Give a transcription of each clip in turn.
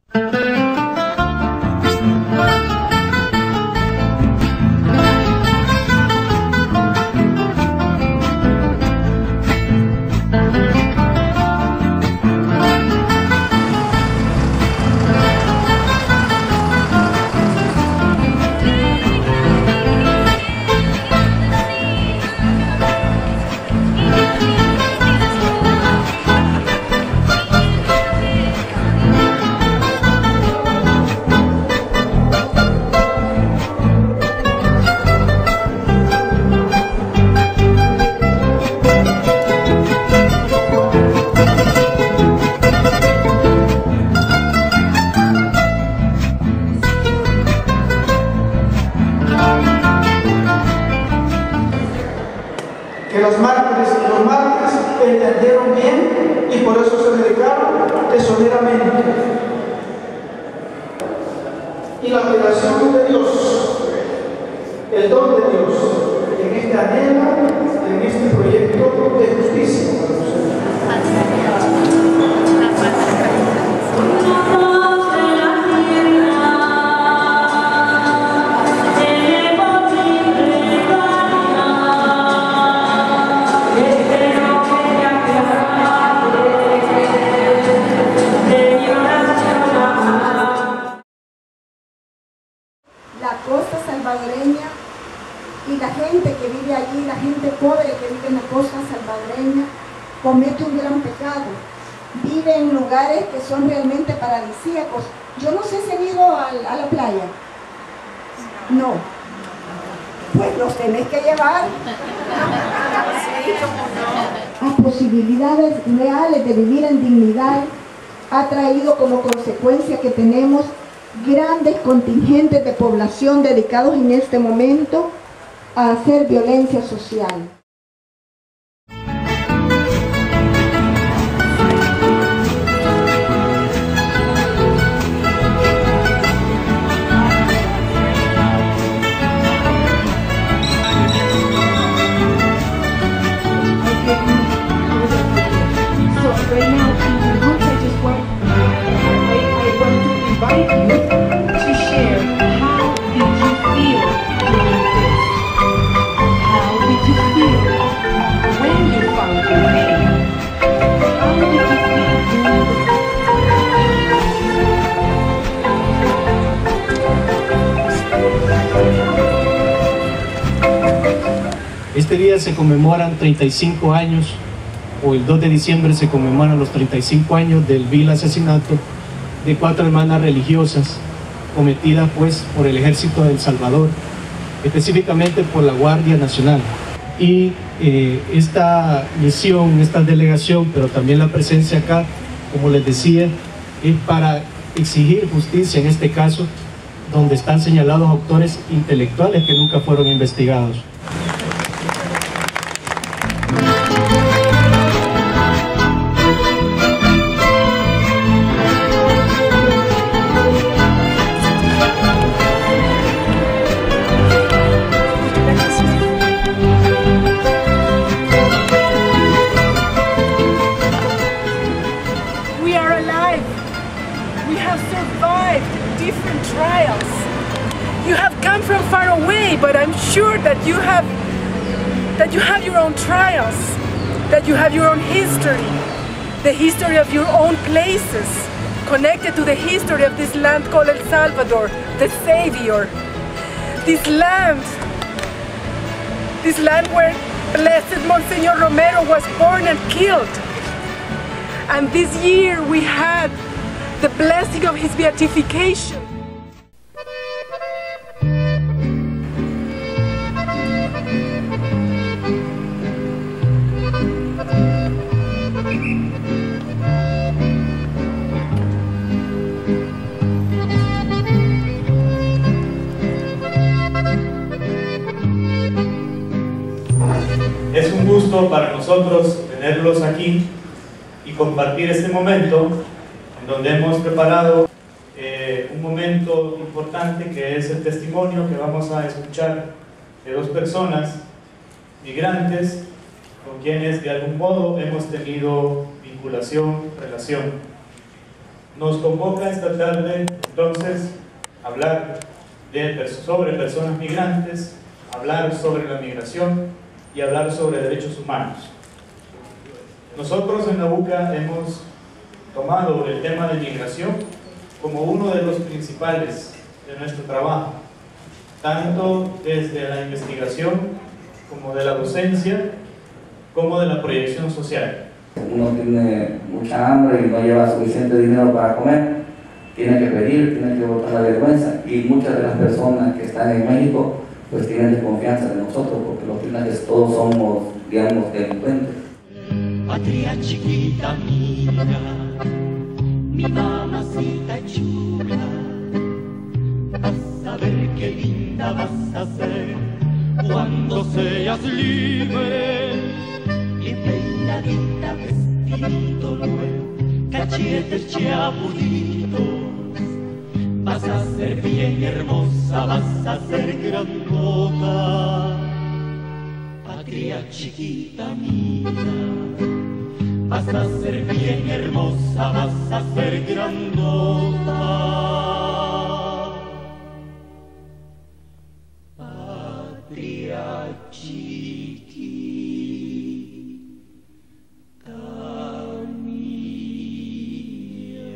Que los mártires entendieron bien y por eso se dedicaron tesoneramente. Y la operación de Dios, el don de Dios, en este anhelo, en este proyecto de justicia. La costa salvadoreña y la gente que vive allí, la gente pobre que vive en la costa salvadoreña, comete un gran pecado. Vive en lugares que son realmente paradisíacos. Yo no sé si han ido a la playa. No. Pues los tenés que llevar a posibilidades reales de vivir en dignidad. Ha traído como consecuencia que tenemos grandes contingentes de población dedicados en este momento a hacer violencia social. Este día se conmemoran 35 años, o el 2 de diciembre se conmemoran los 35 años del vil asesinato de 4 hermanas religiosas cometidas pues por el Ejército de El Salvador, específicamente por la Guardia Nacional. Y esta misión, esta delegación, pero también la presencia acá, como les decía, es para exigir justicia en este caso, donde están señalados autores intelectuales que nunca fueron investigados. Different trials. You have come from far away, but I'm sure that you have your own trials, that you have your own history, the history of your own places, connected to the history of this land called El Salvador, the Savior. This land where blessed Monsignor Romero was born and killed. And this year we had the blessing of his beatification. Es un gusto para nosotros tenerlos aquí y compartir este momento en donde hemos preparado un momento importante que es el testimonio que vamos a escuchar de 2 personas migrantes con quienes de algún modo hemos tenido vinculación, relación. nos convoca esta tarde entonces a hablar sobre personas migrantes, hablar sobre la migración y hablar sobre derechos humanos. Nosotros en la UCA hemos tomado el tema de migración como uno de los principales de nuestro trabajo, tanto desde la investigación como de la docencia, como de la proyección social. Uno tiene mucha hambre y no lleva suficiente dinero para comer, tiene que pedir, tiene que botar la vergüenza, y muchas de las personas que están en México pues tienen desconfianza de nosotros porque los piensan que todos somos, digamos, delincuentes. Patria chiquita mía, mi mamacita chula, vas a ver qué linda vas a ser cuando seas libre. Y peinadita, vestido nuevo, cachetes chapuditos, vas a ser bien hermosa, vas a ser grandota. Patria chiquita mía, vas a ser bien hermosa, vas a ser grandota. Patria chiquita mía.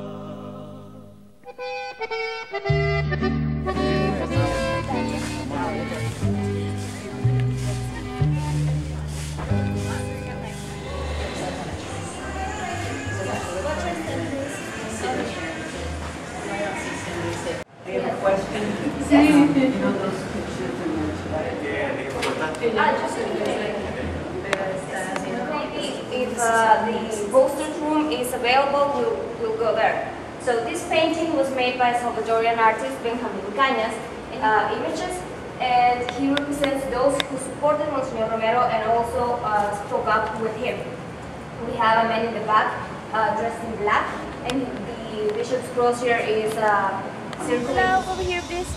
If the posters room is available, we'll go there. So this painting was made by Salvadorian artist Benjamin Cañas, images, and he represents those who supported Monsignor Romero and also spoke up with him. We have a man in the back dressed in black, and the bishop's cross here is circular. Hello, over here, please.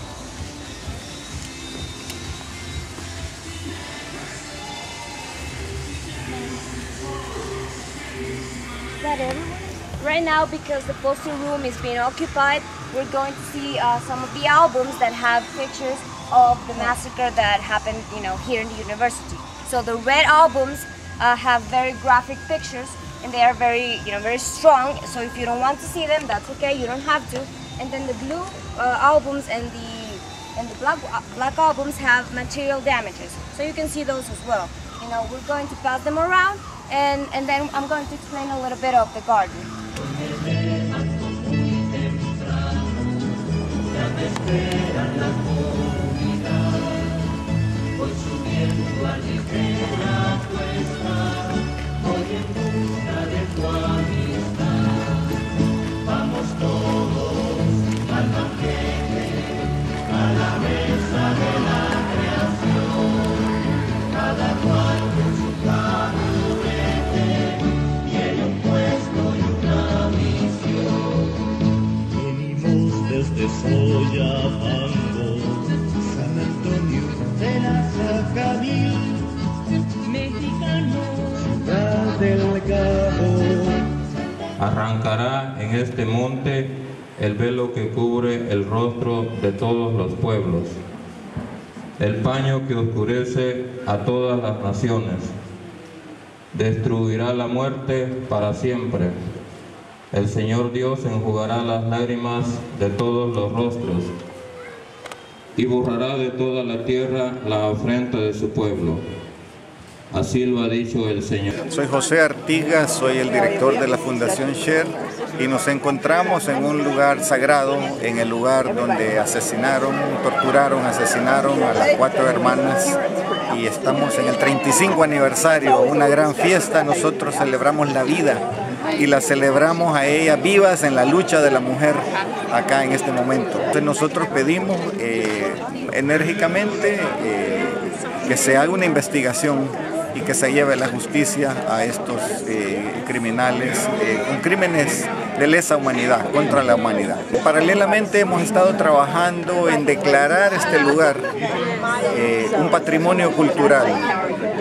Right now, because the poster room is being occupied, we're going to see some of the albums that have pictures of the massacre that happened, here in the university. So the red albums have very graphic pictures, and they are very, very strong. So if you don't want to see them, that's okay. You don't have to. And then the blue albums and the black albums have material damages, so you can see those as well. We're going to pass them around. And then I'm going to explain a little bit of the garden. Vamos todos al banquete, a la mesa de la creación, cada cual con su taburete, tiene un puesto y una misión. Venimos desde Soyapango, San Antonio de la Zacamil, mexicano, Ciudad del Cabo. Arrancará en este monte el velo que cubre el rostro de todos los pueblos, el paño que oscurece a todas las naciones. Destruirá la muerte para siempre. El Señor Dios enjugará las lágrimas de todos los rostros y borrará de toda la tierra la afrenta de su pueblo. Así lo ha dicho el Señor. Soy José Artigas, soy el director de la Fundación Share y nos encontramos en un lugar sagrado, en el lugar donde torturaron, asesinaron a las 4 hermanas, y estamos en el 35 aniversario, una gran fiesta. Nosotros celebramos la vida y la celebramos a ellas vivas en la lucha de la mujer acá en este momento. Entonces nosotros pedimos enérgicamente que se haga una investigación y que se lleve la justicia a estos criminales con crímenes de lesa humanidad, contra la humanidad. Paralelamente hemos estado trabajando en declarar este lugar un patrimonio cultural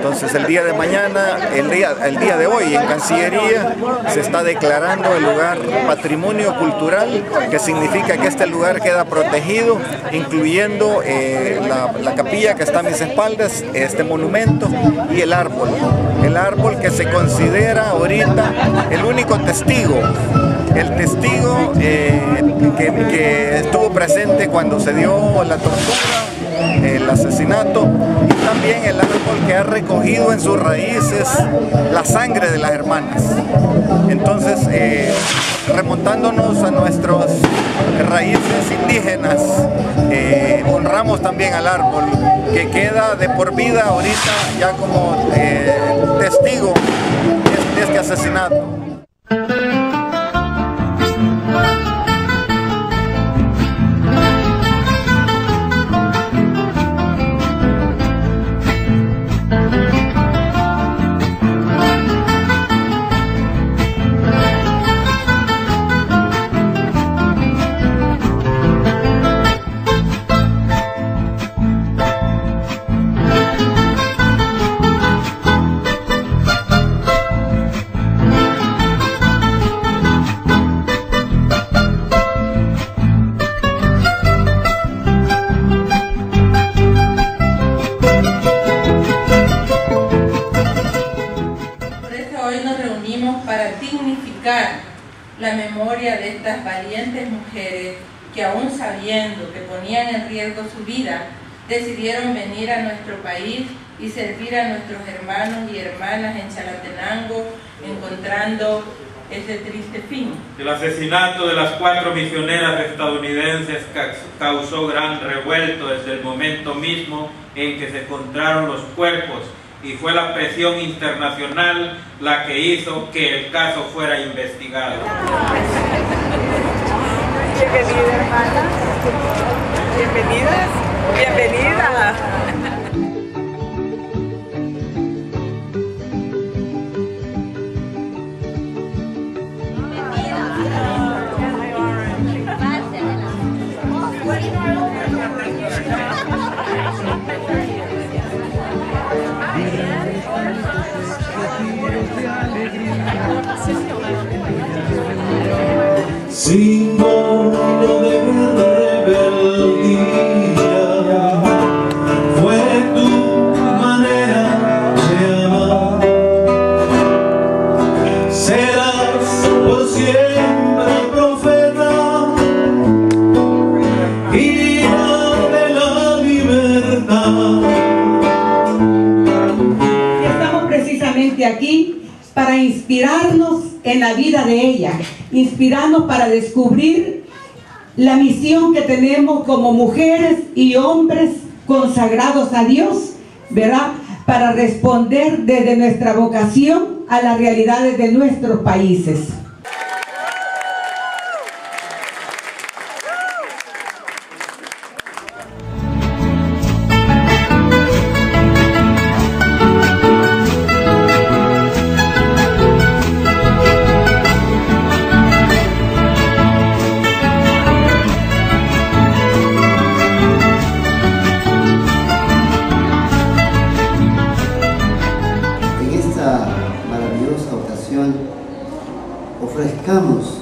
Entonces el día de mañana, el día de hoy en Cancillería se está declarando el lugar patrimonio cultural, que significa que este lugar queda protegido, incluyendo la capilla que está a mis espaldas, este monumento y el árbol que se considera ahorita el único testigo, el testigo que estuvo presente cuando se dio la tortura, el asesinato, y también el árbol que ha recogido en sus raíces la sangre de las hermanas. Entonces, remontándonos a nuestras raíces indígenas, honramos también al árbol que queda de por vida ahorita ya como testigo de este asesinato. La memoria de estas valientes mujeres que, aún sabiendo que ponían en riesgo su vida, decidieron venir a nuestro país y servir a nuestros hermanos y hermanas en Chalatenango, encontrando ese triste fin. El asesinato de las 4 misioneras estadounidenses causó gran revuelto desde el momento mismo en que se encontraron los cuerpos, y fue la presión internacional la que hizo que el caso fuera investigado. Bienvenida, hermana. Bienvenidas. Bienvenida. Símbolo de rebeldía, fue tu manera de amar. Serás por siempre profeta, hija de la libertad. Estamos precisamente aquí para inspirarnos en la vida de ella, inspirarnos para descubrir la misión que tenemos como mujeres y hombres consagrados a Dios, ¿verdad? Para responder desde nuestra vocación a las realidades de nuestros países. Ofrezcamos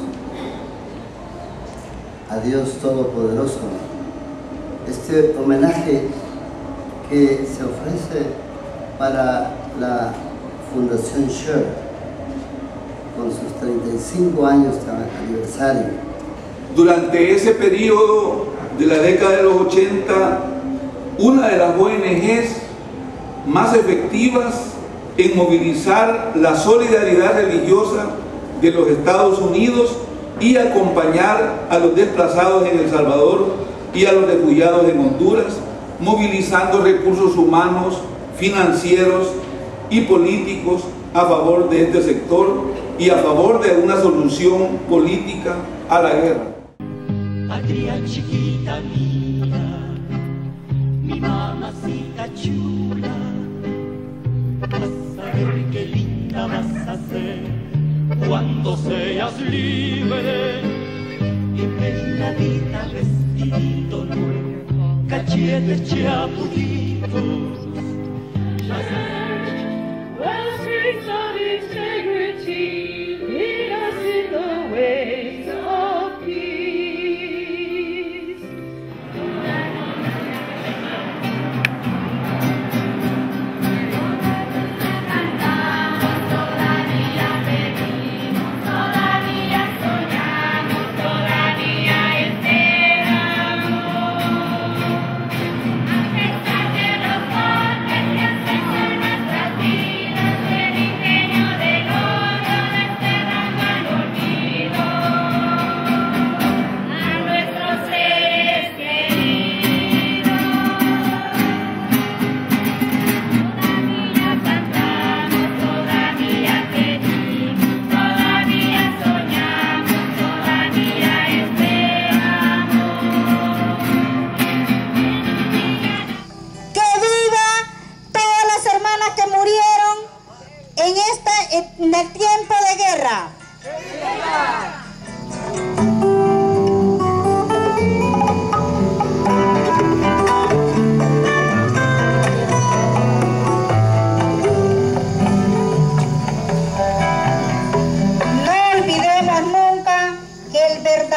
a Dios Todopoderoso este homenaje que se ofrece para la Fundación Sher con sus 35 años de aniversario. Durante ese periodo de la década de los 80, una de las ONGs más efectivas en movilizar la solidaridad religiosa de los Estados Unidos y acompañar a los desplazados en El Salvador y a los refugiados en Honduras, movilizando recursos humanos, financieros y políticos a favor de este sector y a favor de una solución política a la guerra. Patria chiquita mía, mi mamacita chula, vas a ver qué linda vas a ser cuando seas libre, y peinadita, vestidito nuevo, cachetes chapulitos, vas a ver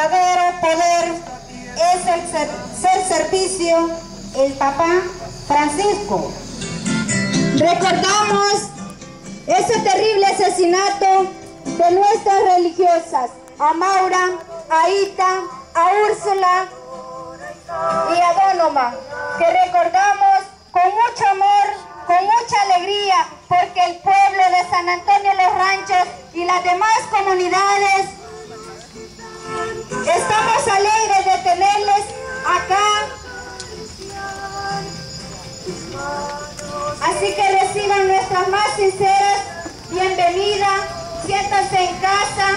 verdadero poder es el ser servicio, el Papa Francisco. Recordamos ese terrible asesinato de nuestras religiosas, a Maura, a Ita, a Úrsula y a Donoma, que recordamos con mucho amor, con mucha alegría, porque el pueblo de San Antonio de los Ranchos y las demás comunidades estamos alegres de tenerles acá. Así que reciban nuestras más sinceras bienvenidas, siéntanse en casa.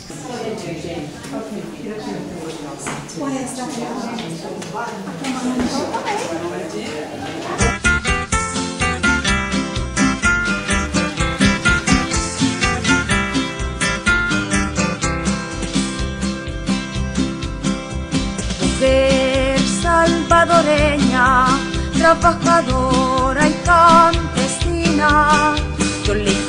Mujer salvadoreña, trabajadora y campesina, yo le